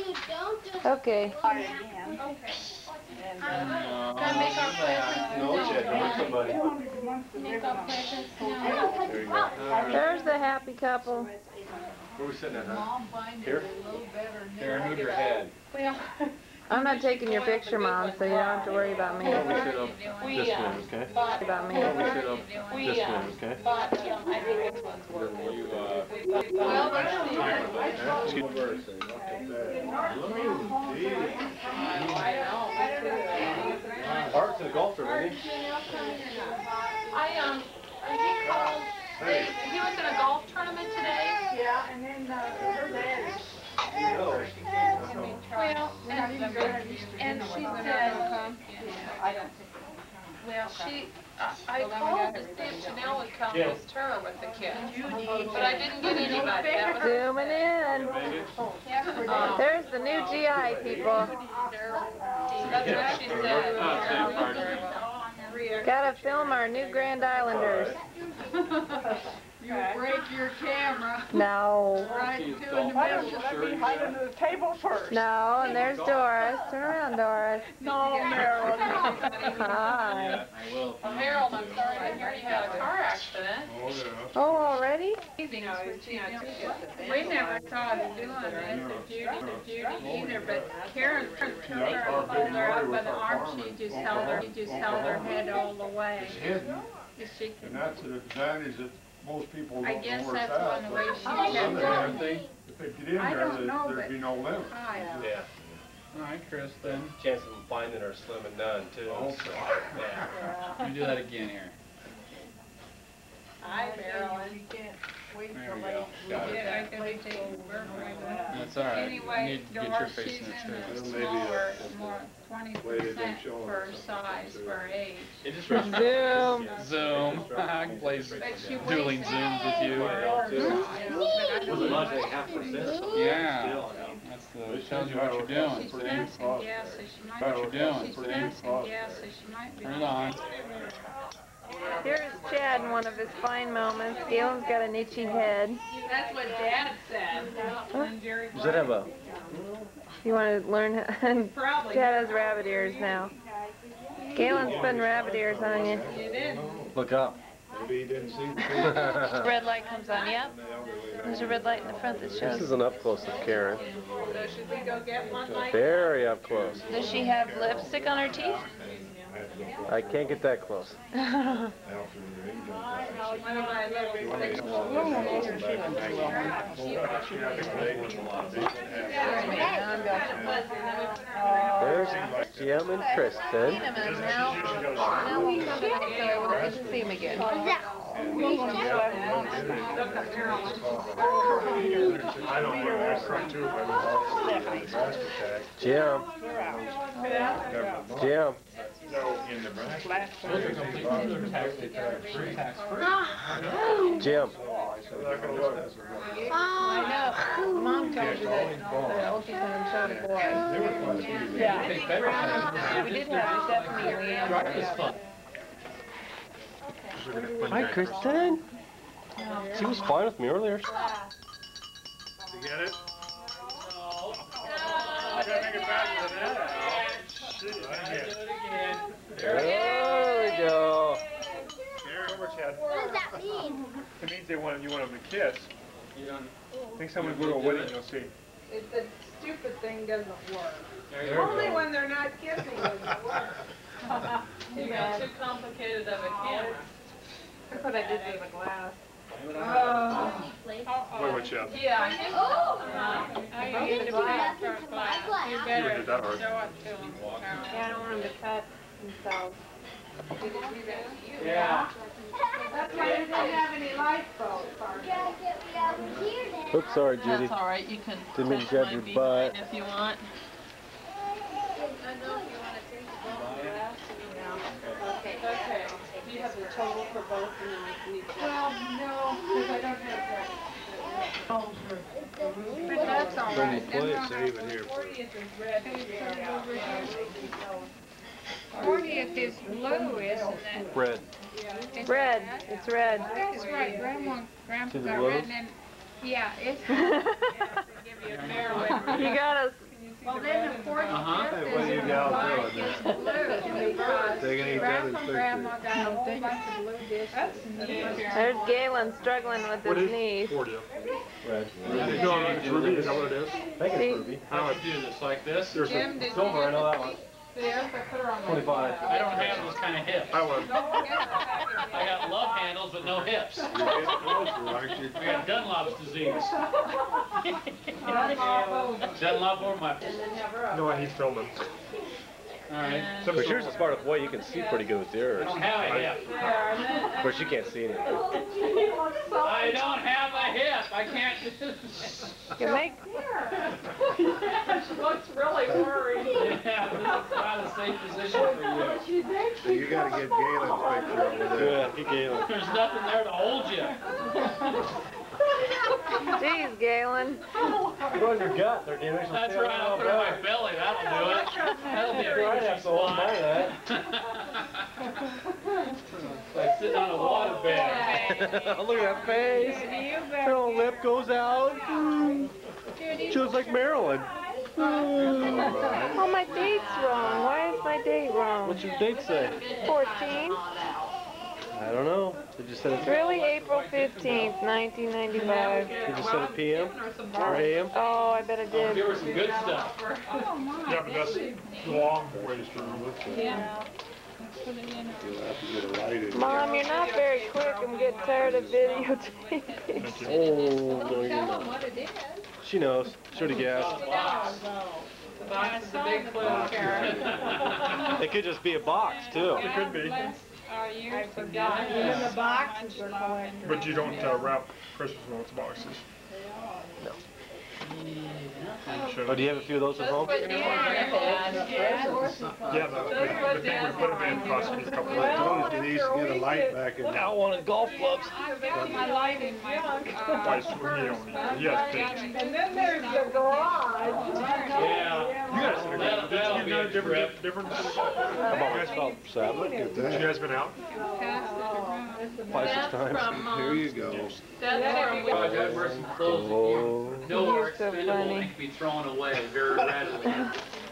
Okay. Gotta make our presents. No, Chad, you want somebody. Make our presents now. There you go. There's the happy couple. Where are we sitting at, huh? Here? Karen, move your head. Well, I'm not taking your picture, Mom, so you don't have to worry about me. We sit up this way, okay? About me. We sit up this way, okay? but I think this one's working. You, Well, let's see. Art to the golf tournament. He called, he was in a golf tournament today. Yeah, and then her dad. Well, and she said, well, I called to see if Janelle would come this term with the kids, but I didn't get anybody. That was Zooming in. There's the new GI people. That's what she said. Gotta film our new Grand Islanders. You break your camera. No. Right, two in the middle. Let me hide under the table first. No, and there's Doris. Turn around, Doris. No, Marilyn. Hi. I will. Harold, I'm sorry to hear you had a car accident. Oh, already? We never thought of doing this to Judy either, but Karen took her and pulled her up by the arm. She just held her head all the way. It's hidden, If she and could, that's an advantage that most people I don't guess know where it's that's at. one way she On the kept other hand, going. if they get in I there, don't know, there'd be no limit. Yeah. All right, Kristen. Chance of them finding her slim and none, too. So, yeah. Let me do that again here. Hi, Marilyn. You can't wait There till we late. go. Got it. I could be taking birth right now. That's all right. You Anyway, need to get your Doris, face she's in it, in too. the Maybe smaller, a- more way they 20% didn't show for her us size, something. for her age. It just Zoom. Zoom. I can play dueling Zooms with you. Was it much, like 0.5%? So Yeah. still, That's the, tells you what you're doing. She's See? passing gas, so she might What you're doing, She's see? passing gas, so she might be. Turn it on. Here's Chad in one of his fine moments. Galen's got an itchy head. That's what Dad said. Does that have a... You want to learn how? Probably. Chad has rabbit ears now. Galen's putting rabbit ears on you. You did. Look up. Maybe he didn't see the Red light comes on, yep. There's a red light in the front that This shows. is an up close of Karen. So should we go get one like? Very up close. Does she have lipstick on her teeth? I can't get that close. One of my little There's Jim and Kristen. Now we'll come back so we'll get to see him again. Jim. Jim. Jim. I know. Mom told you that the ultrasound showed a boy. Yeah. We did have Stephanie and Leanne. Hi, Kristen. She was fine with me earlier. You get it? There we go. What does that mean? It means you want them to kiss. I think someone go to a wedding, you'll see. If the stupid thing doesn't work. Only when they're not kissing does it work. You got too complicated of a camera. That's what I did with the glass. Wait, watch out. Yeah, I think. I didn't do nothing to my You glass. better did that hard. show it to them. Yeah, I don't want them to cut themselves. Yeah. That's why you didn't have any lifeboats. You gotta get me out of here then. Oops, sorry, Judy. That's all right. You can Didn't mean to push grab my your behind butt. if you want. Okay. Do you have the total for both? Well, no, because I don't have that. But that's all When you right. play it, save it here. 40th is red. 40th is blue, isn't it? Red. Is Red. that? It's red. That's right. Grandpa Is it got blue? red and then, yeah, it's. Give you a fair one. You got us. Well, then the 45th Hey, what are you is gals black doing is blue because Taking each Grandpa other's and Grandma got a whole bunch of blue dishes. That's neat. There's Galen struggling with What his is niece. 40? Red. No, it's ruby, is that what it is? I think it's ruby. How do you do this, like this? There's Jim, a did you Silver, I get know the that one. There, but put her on my 25. I don't have those kind of hips. I won. Don't forget the package. I got love handles but no hips. You're getting closer, aren't you? I got Dunlop's disease. Dunlop or my. No, he's filming. Alright. But yours is far enough away, you can see pretty good with I yours. don't have a hip. Of course, you can't see anything. I don't have a hip. I can't do this. You make She looks really worried. Yeah, this is not a safe position for you. So you gotta get Galen's picture over there. Yeah, get Galen. There's nothing there to hold you. Jeez, Galen. Put on your gut, there, Galen. That's right, I'll put it on my belly. That'll do it. That'll be a I'd good have to hold mine, spot. Like sitting on a water bed. Look at that face. Her little lip goes out. She looks like Marilyn. Oh, my date's wrong. Why is my date wrong? What's your date say? 14? I don't know. Did you set It's it? really April 15th, 1995. Did you set it PM or AM? Oh, I bet I Give did. her some good stuff. Yeah, but that's long ways to remove it. Yeah. You'll have to get a light in. Mom, you're not very quick. I'm getting tired of videotaping. Oh, Tell them what it is. she knows. She already guessed. The box is a big clue, Karen. It could just be a box too. It could be, Our years together. Even the boxes are going. but you don't wrap Christmas notes boxes. Oh, do you have a few of those at home? Yeah, the thing we put them in cost me a couple of dollars. Denise, get a light back in. I wanted golf clubs. I've got my light in my, By swinging on me. Yes, big. And then there's the garage. Yeah. You guys have That'll be a trip. different. How about myself? Seven. Get You that. guys been out? 5, 6 times. Here you go. that's from I gotta wear some clothes that you know are You're so expendable funny. and can be thrown away very readily. Well,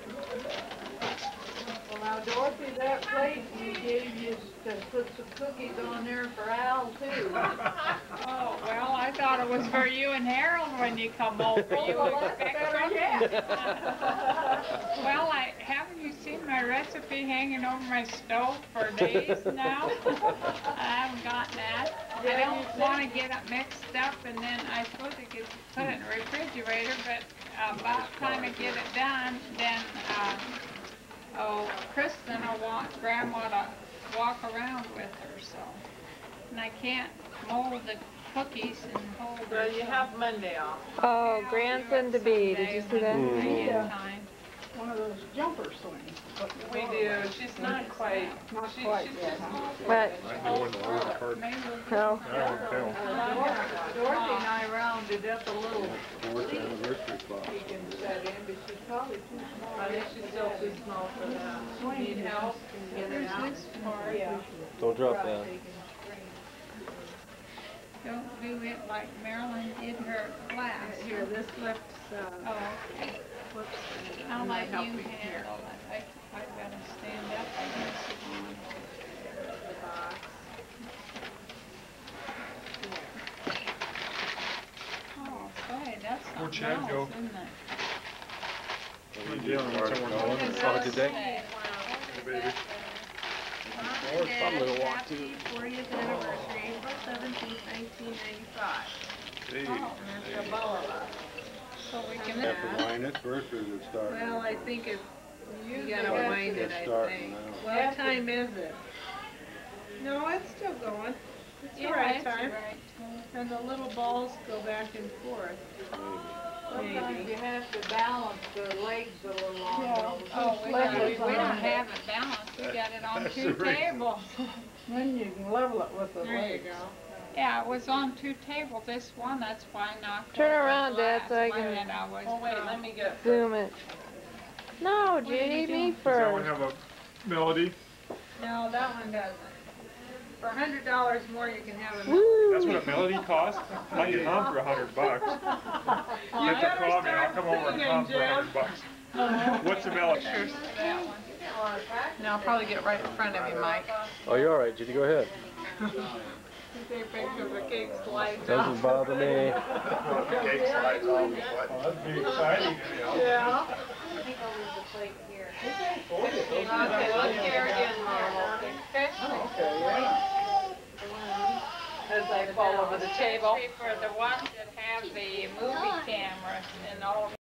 now Dorothy, that plate you gave us to put some cookies on there for Al too. Oh, well, I thought it was for you and Harold when you come over. You expect something. Well, haven't you seen my recipe hanging over my stove for days now? I haven't gotten that. I don't want to get it mixed up and then I suppose I could put it in the refrigerator, but about time I get it done, then, Kristen will want Grandma to walk around with her, so. And I can't mold the cookies and hold her. Well, you have Monday off. Oh, grandson to be. Did you see that? Time. One of those jumper swings. We do, she's not quite, Not quite yet, huh? What? maybe No. Dorothy and I rounded up a little 4th anniversary clock. we can set in, but she's probably too small. I think she's still too small for that. need help. There's this part. Yeah. Don't drop that. Don't do it like Marilyn did her glass. Here, this left, Oh, okay. whoops. I'll let you help me handle it. I've got to stand up and this on. The box. Oh, say, that's Where'd something Chad else, go? isn't it? What are you doing? What's everyone doing? Have a good day. Hey, baby. Or some little walk too. Happy 40th anniversary, April 17th, 1995. Hey, Oh, Mr. Bolivar. So we can, have to wind it first or is it starting? Well, I think if you You gotta got wind it, It's I starting think. now. What time is it? No, it's still going. It's the right that's time. right. And the little balls go back and forth. Sometimes you have to balance the legs a little longer. Oh, we don't have it balanced, we got it on That's two the reason. tables. Then you can level it with the There you legs. go. Yeah, it was on two tables, this one, that's why I knocked Turn over the around, Dad, glass. so I My can bad, I was, Oh, wait, let me get. zoom it. No, do you Judy, do? me Does that one first. have a melody? No, that one doesn't. For $100 more, you can have a. That's what a melody costs? I get hum for $100. You Get the better call me, I'll start come over and singing, hum for Jim. $100. What's the bell? That one. Now I'll probably get right in front of you, Mike. Oh, you're all right, Judy. Go ahead. Take picture of the cake slides Doesn't bother me. Cake slides off the button. That'd be exciting. Yeah. Okay, look here again, Mom. Okay? As I fall over the table. For the ones that have the movie cameras and all